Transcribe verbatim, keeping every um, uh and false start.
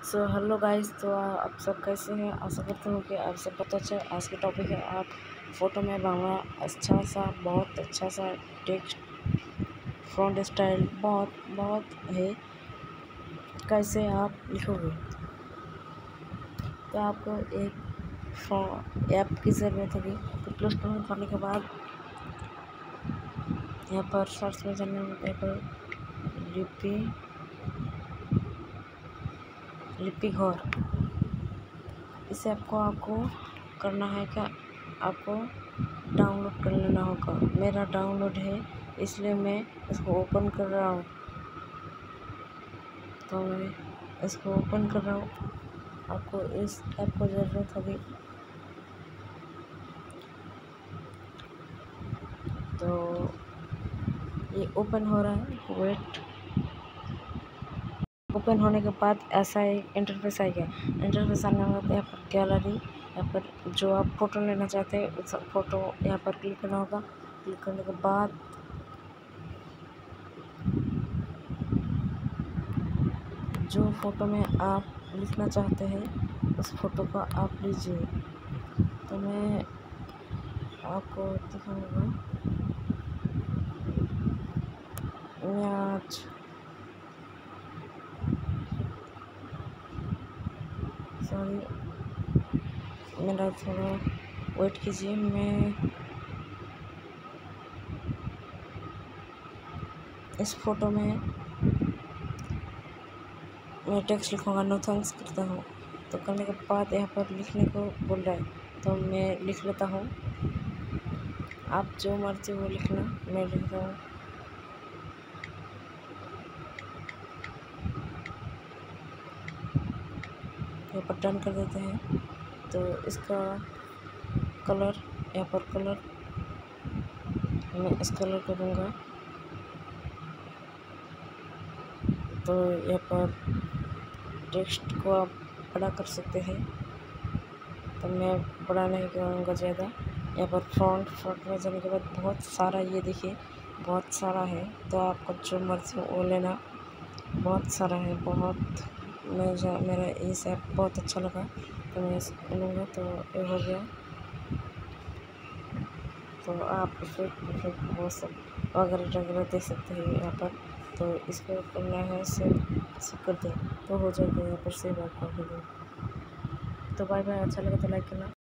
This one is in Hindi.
So hello guys. तो आ- आप सब कैसे हैं? आशा करती हूँ कि आप सब पता चले। आज की टॉपिक है आप फोटो में बनाना अच्छा सा, बहुत अच्छा सा टेक्स्ट फ्रंट स्टाइल बहुत बहुत है। कैसे आप लिखोगे? तो आपको एक ऐप की ज़रूरत होगी। तो प्ले स्टोर में करने के बाद यहाँ पर सर्च में जाने में यहाँ पर लिपि लिपि घोर इसे आपको आपको करना है क्या? आपको डाउनलोड कर लेना होगा। मेरा डाउनलोड है इसलिए मैं इसको ओपन कर रहा हूँ। तो मैं इसको ओपन कर रहा हूँ। आपको इस ऐप को ज़रूरत होगी। तो ये ओपन हो रहा है, वेट। ओपन होने के बाद ऐसा एक इंटरफेस आएगा। इंटरफेस आने के बाद यहाँ पर गैलरी, यहाँ पर जो आप फ़ोटो लेना चाहते हैं उस फ़ोटो यहाँ पर क्लिक करना होगा। क्लिक करने के बाद जो फ़ोटो में आप लिखना चाहते हैं उस फ़ोटो को आप लीजिए। तो मैं आपको दिखाऊंगा। मैं आज सॉरी मेरा थोड़ा वेट कीजिए। मैं इस फ़ोटो में मैं टेक्स्ट लिखूँगा, नो थैंक्स करता हूँ। तो करने के बाद यहाँ पर लिखने को बोल रहा है तो मैं लिख लेता हूँ। आप जो मर्जी वो लिखना, मैं लिखता हूँ। यहाँ पर डन कर देते हैं। तो इसका कलर, यहाँ पर कलर मैं इस कलर को दूँगा। तो यहाँ पर टेक्स्ट को आप बड़ा कर सकते हैं। तो मैं बड़ा नहीं करूँगा ज़्यादा। यहाँ पर फ्रंट फ्रंट में जाने के बाद बहुत सारा, ये देखिए बहुत सारा है। तो आपको जो मर्जी वो लेना, बहुत सारा है बहुत। मैं जा मेरा इस ऐप बहुत अच्छा लगा तो मैं इसको लूँगा। तो ये हो गया। तो आप इफेक्ट इफेक्ट वो सब वगैरह वगैरह देख सकते हैं यहाँ पर। तो इसको करना है सेव सेव कर दें तो हो जाएगा यहाँ पर सेव आपका वीडियो। तो बाय बाय। अच्छा लगा तो लाइक करना।